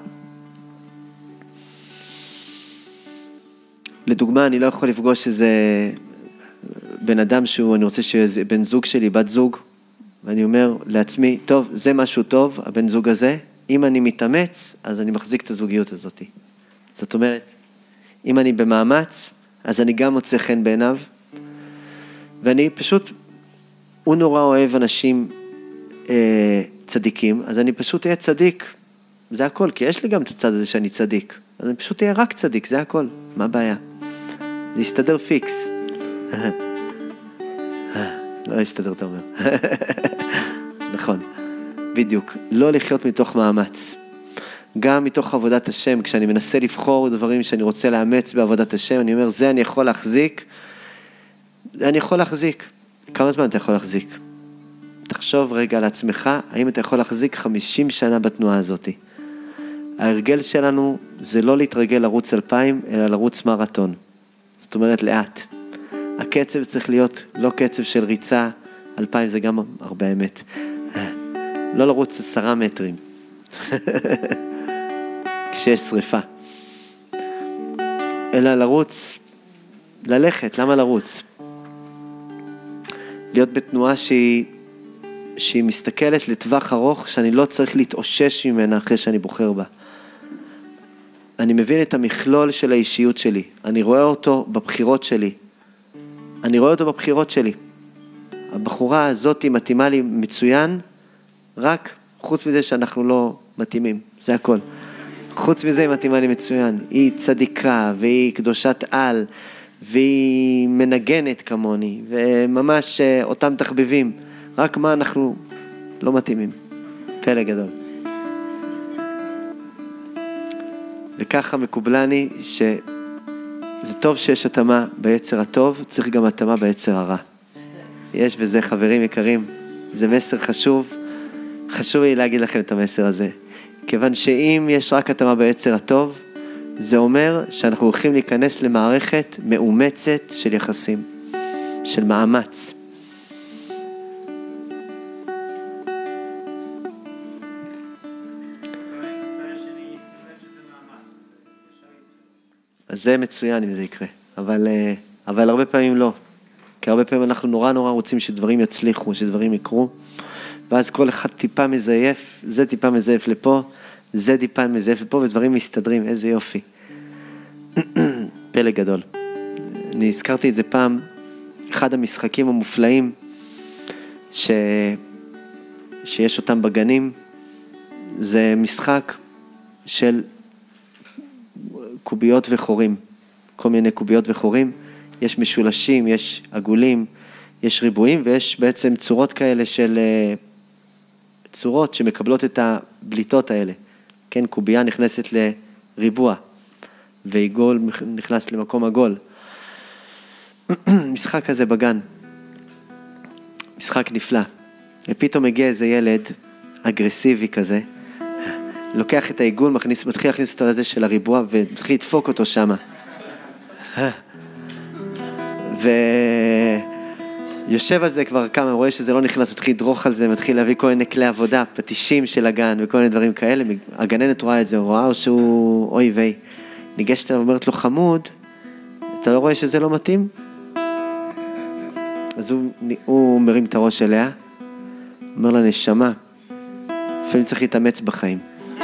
לדוגמה, אני לא יכול לפגוש איזה בן אדם אני רוצה שיהיה בן זוג שלי, בת זוג, ואני אומר לעצמי, טוב, זה משהו טוב, הבן זוג הזה, אם אני מתאמץ, אז אני מחזיק את הזוגיות הזאת. זאת אומרת, אם אני במאמץ, אז אני גם מוצא חן בעיניו, ואני פשוט, הוא נורא אוהב אנשים צדיקים, אז אני פשוט אהיה צדיק, זה הכל, כי יש לי גם את הצד הזה שאני צדיק, אז אני פשוט אהיה רק צדיק, זה הכל, מה הבעיה? זה יסתדר פיקס. לא יסתדר, אתה אומר. נכון, בדיוק, לא לחיות מתוך מאמץ. גם מתוך עבודת השם, כשאני מנסה לבחור דברים שאני רוצה לאמץ בעבודת השם, אני אומר, זה אני יכול להחזיק, אני יכול להחזיק. כמה זמן אתה יכול להחזיק? תחשוב רגע על עצמך, האם אתה יכול להחזיק 50 שנה בתנועה הזאת. ההרגל שלנו זה לא להתרגל לרוץ 2000, אלא לרוץ מרתון. זאת אומרת לאט. הקצב צריך להיות לא קצב של ריצה, 2000 זה גם הרבה אמת. לא לרוץ 10 מטרים. כשיש שריפה. אלא לרוץ, ללכת, למה לרוץ? להיות בתנועה שהיא מסתכלת לטווח ארוך, שאני לא צריך להתאושש ממנה אחרי שאני בוחר בה. אני מבין את המכלול של האישיות שלי. אני רואה אותו בבחירות שלי. הבחורה הזאת מתאימה לי מצוין, רק חוץ מזה שאנחנו לא מתאימים. זה הכל. חוץ מזה היא מתאימה לי מצוין. היא צדיקה, והיא קדושת על, והיא מנגנת כמוני, וממש אותם תחביבים. רק מה אנחנו לא מתאימים. פלא גדול. וככה מקובלני שזה טוב שיש התאמה ביצר הטוב, צריך גם התאמה ביצר הרע. יש בזה, חברים יקרים, זה מסר חשוב. חשוב לי להגיד לכם את המסר הזה. כיוון שאם יש רק התאמה ביצר הטוב, זה אומר שאנחנו הולכים להיכנס למערכת מאומצת של יחסים, של מאמץ. אז זה מצוין אם זה יקרה, אבל הרבה פעמים לא. כי הרבה פעמים אנחנו נורא רוצים שדברים יצליחו, שדברים יקרו, ואז כל אחד טיפה מזייף, זה טיפה מזייף לפה, זה טיפה מזייף לפה, ודברים מסתדרים, איזה יופי. פלא גדול. אני הזכרתי את זה פעם, אחד המשחקים המופלאים, שיש אותם בגנים, זה משחק של קוביות וחורים, כל מיני קוביות וחורים, יש משולשים, יש עגולים, יש ריבועים, ויש בעצם צורות כאלה של צורות שמקבלות את הבליטות האלה. כן, קובייה נכנסת לריבוע, ועיגול נכנס למקום עגול. משחק כזה בגן, משחק נפלא. ופתאום מגיע איזה ילד אגרסיבי כזה, לוקח את העיגול, מתחיל להכניס אותו לזה של הריבוע, ומתחיל לדפוק אותו שמה. ויושב על זה כבר כמה, רואה שזה לא נכנס, מתחיל לדרוך על זה, מתחיל להביא כל מיני כלי עבודה, פטישים של הגן וכל מיני דברים כאלה. הגננת רואה את זה, הוא רואה שהוא אוי ויי. ניגשת אליו ואומרת לו, חמוד, אתה לא רואה שזה לא מתאים? אז הוא מרים את הראש אליה, אומר לה, נשמה, לפעמים צריך להתאמץ בחיים.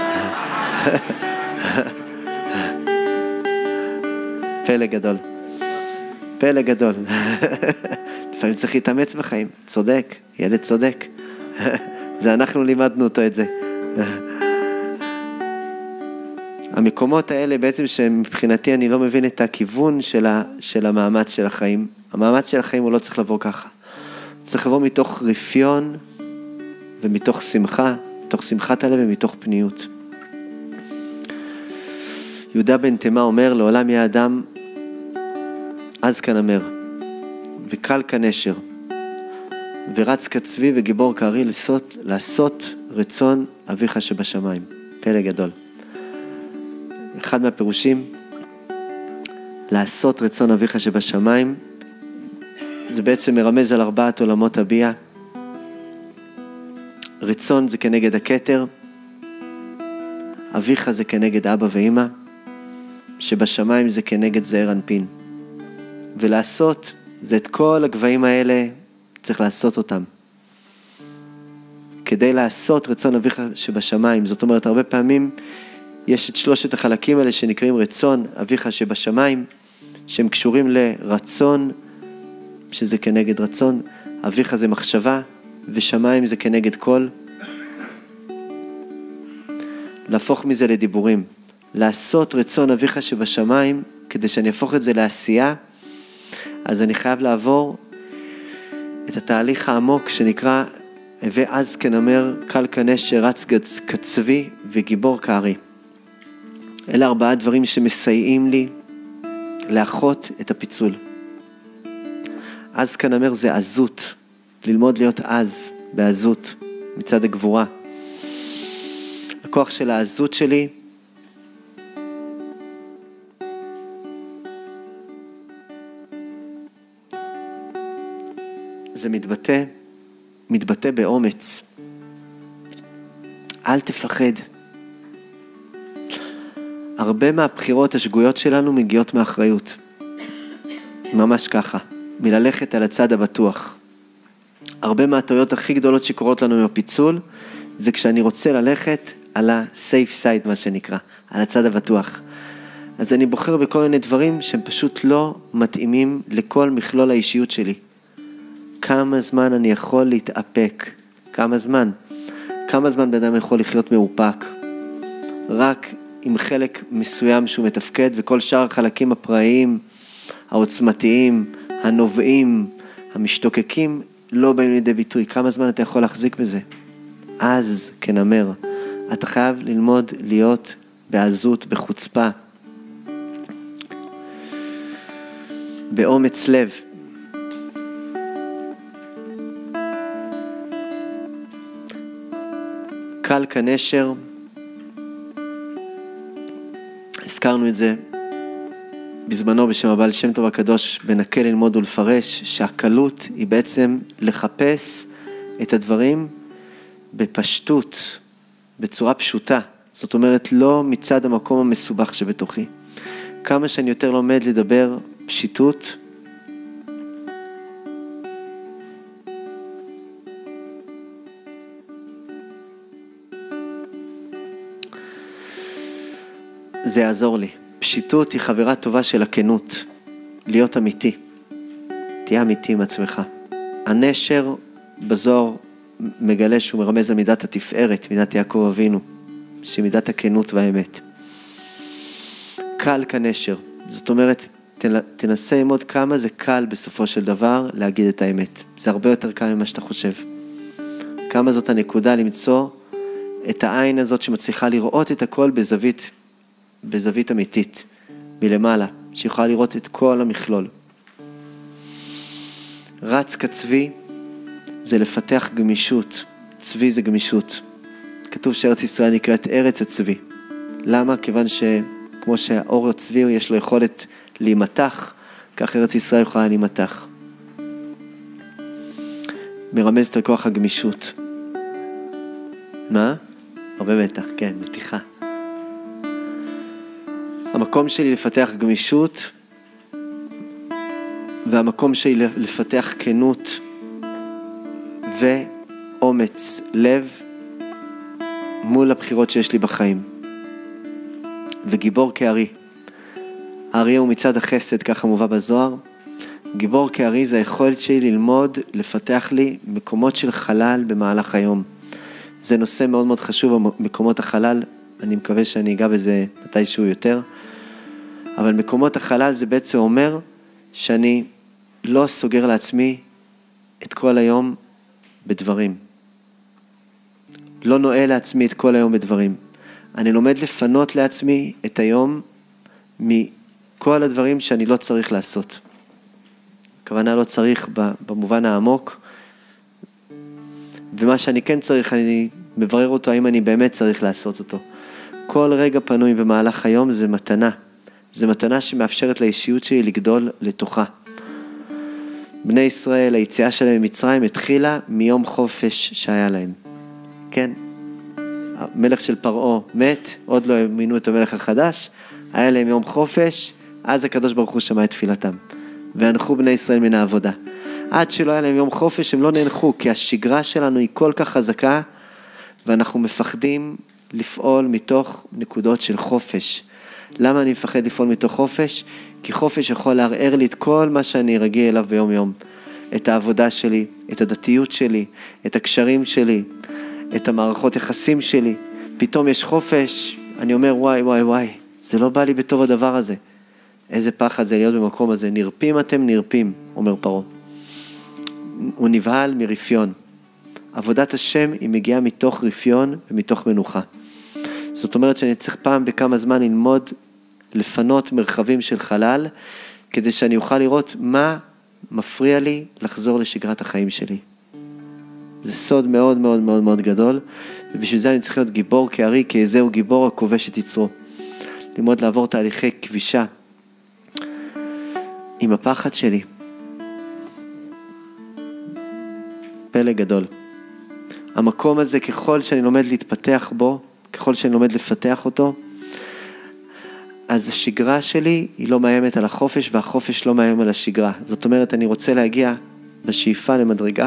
פלא גדול. פלא גדול. לפעמים צריך להתאמץ בחיים. צודק, ילד צודק. זה אנחנו לימדנו אותו את זה. המקומות האלה בעצם שמבחינתי אני לא מבין את הכיוון של המאמץ של החיים. המאמץ של החיים הוא לא צריך לבוא ככה. הוא צריך לבוא מתוך רפיון ומתוך שמחה, מתוך שמחת הלב ומתוך פניות. יהודה בן תימה אומר, לעולם יהיה אדם אז כנמר, וקל כנשר, ורץ כצבי וגיבור כארי לעשות רצון אביך שבשמיים. פלא גדול. אחד מהפירושים, לעשות רצון אביך שבשמיים, זה בעצם מרמז על 4 עולמות הביאה. רצון זה כנגד הכתר, אביך זה כנגד אבא ואמא, שבשמיים זה כנגד זעיר אנפין. ולעשות, זה את כל הגבהים האלה, צריך לעשות אותם. כדי לעשות רצון אביך שבשמיים, זאת אומרת, הרבה פעמים יש את 3 החלקים האלה שנקראים רצון אביך שבשמיים, שהם קשורים לרצון, שזה כנגד רצון, אביך זה מחשבה, ושמיים זה כנגד כל. להפוך מזה לדיבורים. לעשות רצון אביך שבשמיים, כדי שאני אהפוך את זה לעשייה, אז אני חייב לעבור את התהליך העמוק שנקרא, ואז כנמר, קל כנשר, רץ כצבי וגיבור כארי. אלה 4 דברים שמסייעים לי לאחות את הפיצול. אז כנמר זה עזות, ללמוד להיות עז, בעזות, מצד הגבורה. הכוח של העזות שלי, זה מתבטא באומץ. אל תפחד. הרבה מהבחירות השגויות שלנו מגיעות מאחריות. ממש ככה. מללכת על הצד הבטוח. הרבה מהטעויות הכי גדולות שקורות לנו עם הפיצול, זה כשאני רוצה ללכת על ה-safe side, מה שנקרא, על הצד הבטוח. אז אני בוחר בכל מיני דברים שהם פשוט לא מתאימים לכל מכלול האישיות שלי. כמה זמן אני יכול להתאפק? כמה זמן בן יכול לחיות מאופק? רק עם חלק מסוים שהוא מתפקד, וכל שאר החלקים הפראיים, העוצמתיים, הנובעים, המשתוקקים, לא באים לידי ביטוי. כמה זמן אתה יכול להחזיק בזה? אז כנמר, אתה חייב ללמוד להיות בעזות, בחוצפה, באומץ לב. קל כנשר, הזכרנו את זה בזמנו בשם הבעל שם טוב הקדוש, בנקל ללמוד ולפרש, שהקלות היא בעצם לחפש את הדברים בפשטות, בצורה פשוטה. זאת אומרת, לא מצד המקום המסובך שבתוכי. כמה שאני יותר לומד לדבר פשיטות, זה יעזור לי. פשיטות היא חברה טובה של הכנות. להיות אמיתי. תהיה אמיתי עם עצמך. הנשר בזוהר מגלה שהוא מרמז על מידת התפארת, מידת יעקב אבינו, שמידת הכנות והאמת. קל כנשר. זאת אומרת, תנסה ללמוד כמה זה קל בסופו של דבר להגיד את האמת. זה הרבה יותר קל ממה שאתה חושב. כמה זאת הנקודה למצוא את העין הזאת שמצליחה לראות את הכל בזווית אמיתית, מלמעלה, שיכולה לראות את כל המכלול. רץ כצבי זה לפתח גמישות. צבי זה גמישות. כתוב שארץ ישראל נקראת ארץ הצבי. למה? כיוון שכמו שהאור הצבי יש לו יכולת להימתח, כך ארץ ישראל יכולה להימתח. מרמזת על כוח הגמישות. מה? הרבה מתח, כן, מתיחה. המקום שלי לפתח גמישות, והמקום שלי לפתח כנות ואומץ לב מול הבחירות שיש לי בחיים. וגיבור כארי. הארי הוא מצד החסד, ככה מובא בזוהר. גיבור כארי זה היכולת שלי ללמוד, לפתח לי מקומות של חלל במהלך היום. זה נושא מאוד מאוד חשוב, מקומות החלל. אני מקווה שאני אגע בזה מתישהו יותר. אבל מקומות החלל זה בעצם אומר שאני לא סוגר לעצמי את כל היום בדברים. לא נועל לעצמי את כל היום בדברים. אני לומד לפנות לעצמי את היום מכל הדברים שאני לא צריך לעשות. הכוונה לא צריך במובן העמוק. ומה שאני כן צריך, אני מברר אותו האם אני באמת צריך לעשות אותו. כל רגע פנוי במהלך היום זה מתנה. זה מתנה שמאפשרת לאישיות שלי לגדול לתוכה. בני ישראל, היציאה שלהם ממצרים התחילה מיום חופש שהיה להם. כן, המלך של פרעה מת, עוד לא מינו את המלך החדש, היה להם יום חופש, אז הקדוש ברוך הוא שמע את תפילתם, והנחו בני ישראל מן העבודה. עד שלא היה להם יום חופש, הם לא ננחו, כי השגרה שלנו היא כל כך חזקה, ואנחנו מפחדים לפעול מתוך נקודות של חופש. למה אני מפחד לפעול מתוך חופש? כי חופש יכול לערער לי את כל מה שאני רגיל אליו ביום יום. את העבודה שלי, את הדתיות שלי, את הקשרים שלי, את המערכות יחסים שלי. פתאום יש חופש, אני אומר וואי וואי וואי, זה לא בא לי בטוב הדבר הזה. איזה פחד זה להיות במקום הזה. נרפים אתם נרפים, אומר פרעה. הוא נבהל מרפיון. עבודת השם היא מגיעה מתוך רפיון ומתוך מנוחה. זאת אומרת שאני צריך פעם בכמה זמן ללמוד, לפנות מרחבים של חלל, כדי שאני אוכל לראות מה מפריע לי לחזור לשגרת החיים שלי. זה סוד מאוד מאוד מאוד מאוד גדול, ובשביל זה אני צריך להיות גיבור כארי, כי זהו גיבור הכובש את יצרו. ללמוד לעבור תהליכי כבישה עם הפחד שלי. פלא גדול. המקום הזה, ככל שאני לומד להתפתח בו, ככל שאני לומד לפתח אותו, אז השגרה שלי היא לא מאיימת על החופש, והחופש לא מאיים על השגרה. זאת אומרת, אני רוצה להגיע בשאיפה למדרגה,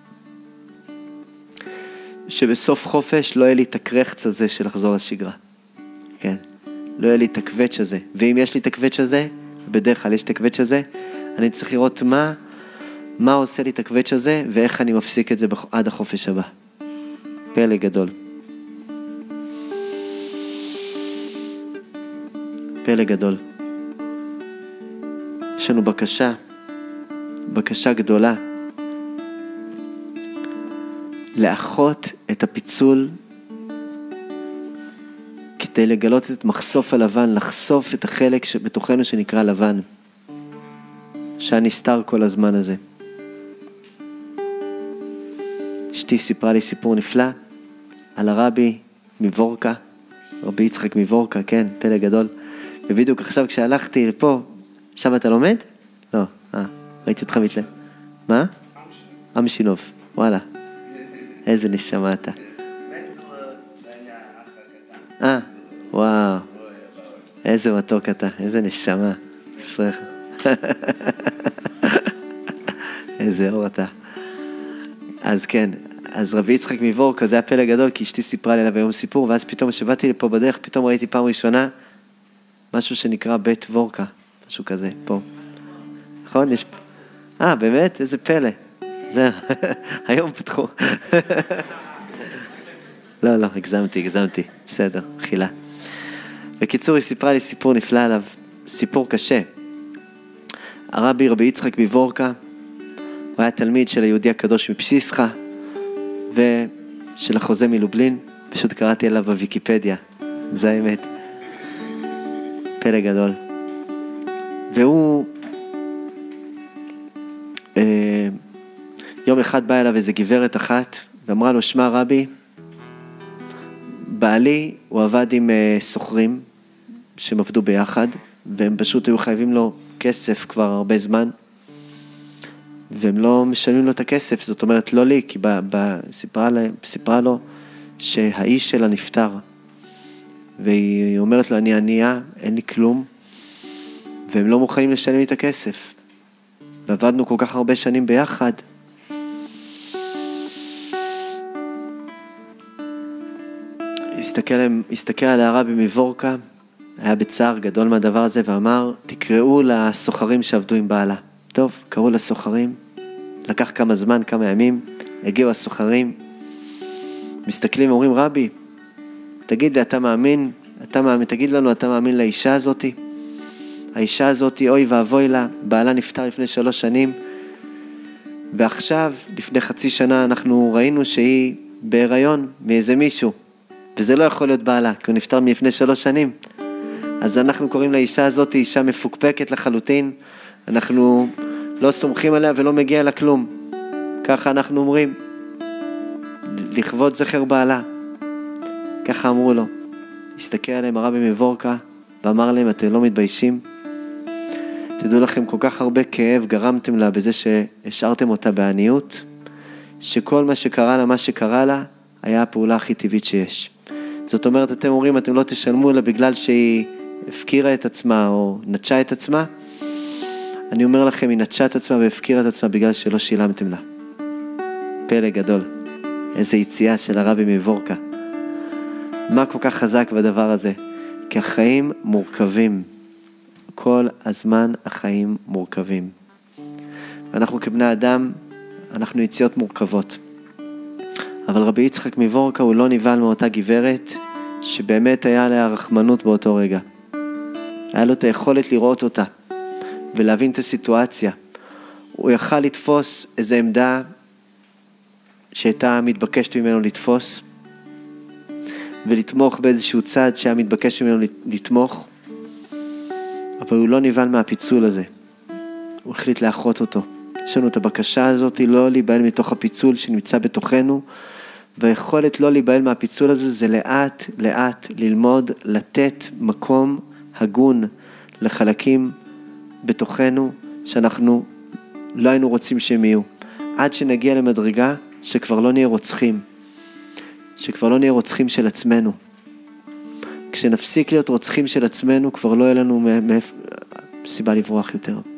שבסוף חופש לא יהיה לי את הקרחץ הזה של לחזור לשגרה. כן? לא יהיה לי את הקווץ' הזה. ואם יש לי את הקווץ' הזה, בדרך כלל יש את הקווץ' הזה, אני צריך לראות מה עושה לי את הקווץ' הזה, ואיך אני מפסיק את זה עד החופש הבא. פלא גדול. פלא גדול. יש לנו בקשה גדולה, לאחות את הפיצול, כדי לגלות את מחשוף הלבן, לחשוף את החלק שבתוכנו שנקרא לבן, שהנסתר כל הזמן הזה. אשתי סיפרה לי סיפור נפלא על הרבי מבורקה, רבי יצחק מבורקה, כן, פלא גדול. ובדיוק עכשיו כשהלכתי לפה, שם אתה לומד? לא, ראיתי אותך מתלה. מה? אמשינוב, וואלה. איזה נשמה אתה. וואו. איזה מתוק אתה, איזה נשמה. שריך. איזה אור אתה. אז כן, אז רבי יצחק מבורקה, זה היה פלא גדול, כי אשתי סיפרה לי עליו ביום סיפור, ואז פתאום שבאתי לפה בדרך, פתאום ראיתי פעם ראשונה, משהו שנקרא בית וורקה, משהו כזה, פה. נכון? יש... באמת? איזה פלא. זה, היום פתחו. לא, הגזמתי. בסדר, חילה. בקיצור, היא סיפרה לי סיפור נפלא עליו, סיפור קשה. הרבי רבי יצחק מבורקה, הוא היה תלמיד של היהודי הקדוש מפשיסחה, ושל החוזה מלובלין, פשוט קראתי עליו בוויקיפדיה, זה האמת. פלא גדול. והוא, יום אחד בא אליו איזו גברת אחת, ואמרה לו, שמע רבי, בעלי, הוא עבד עם סוחרים שהם עבדו ביחד, והם פשוט היו חייבים לו כסף כבר הרבה זמן, והם לא משלמים לו את הכסף, זאת אומרת לא לי, כי סיפרה לו שהאיש שלה נפטר, והיא אומרת לו, אני ענייה, אין לי כלום, והם לא מוכנים לשלם לי את הכסף, ועבדנו כל כך הרבה שנים ביחד. הסתכל על הרבי מוורקה, היה בצער גדול מהדבר הזה, ואמר, תקראו לסוחרים שעבדו עם בעלה. טוב, קראו לסוחרים, לקח כמה זמן, כמה ימים, הגיעו הסוחרים, מסתכלים, אומרים, רבי, תגיד לי, אתה מאמין, תגיד לנו, אתה מאמין לאישה הזאת? האישה הזאת, אוי ואבוי לה, בעלה נפטר לפני 3 שנים, ועכשיו, לפני חצי שנה, אנחנו ראינו שהיא בהיריון מאיזה מישהו, וזה לא יכול להיות בעלה, כי הוא נפטר מלפני 3 שנים. אז אנחנו קוראים לאישה הזאת, אישה מפוקפקת לחלוטין, אנחנו לא סומכים עליה ולא מגיע לה כלום. ככה אנחנו אומרים, לכבוד זכר בעלה. ככה אמרו לו. הסתכל עליהם הרבי מוורקה, ואמר להם, אתם לא מתביישים? תדעו לכם, כל כך הרבה כאב גרמתם לה בזה שהשארתם אותה בעניות, שכל מה שקרה לה, מה שקרה לה, היה הפעולה הכי טבעית שיש. זאת אומרת, אתם אומרים, אתם לא תשלמו לה בגלל שהיא הפקירה את עצמה או נטשה את עצמה. אני אומר לכם, היא נטשה את עצמה והפקירה את עצמה בגלל שלא שילמתם לה. פלא גדול. איזו יציאה של הרבי מוורקה. מה כל כך חזק בדבר הזה? כי החיים מורכבים. כל הזמן החיים מורכבים. ואנחנו כבני אדם, אנחנו יציאות מורכבות. אבל רבי יצחק מוורקה הוא לא נבהל מאותה גברת, שבאמת היה לה רחמנות באותו רגע. היה לו את היכולת לראות אותה, ולהבין את הסיטואציה. הוא יכל לתפוס איזו עמדה, שהייתה מתבקשת ממנו לתפוס, ולתמוך באיזשהו צד שהיה מתבקש ממנו לתמוך, אבל הוא לא נבהל מהפיצול הזה. הוא החליט לאחות אותו. יש לנו את הבקשה הזאת, לא להיבהל מתוך הפיצול שנמצא בתוכנו, והיכולת לא להיבהל מהפיצול הזה, זה לאט לאט ללמוד, לתת מקום הגון לחלקים בתוכנו, שאנחנו לא היינו רוצים שהם יהיו. עד שנגיע למדרגה שכבר לא נהיה רוצחים, שכבר לא נהיה רוצחים של עצמנו. כשנפסיק להיות רוצחים של עצמנו, כבר לא יהיה לנו סיבה לברוח יותר.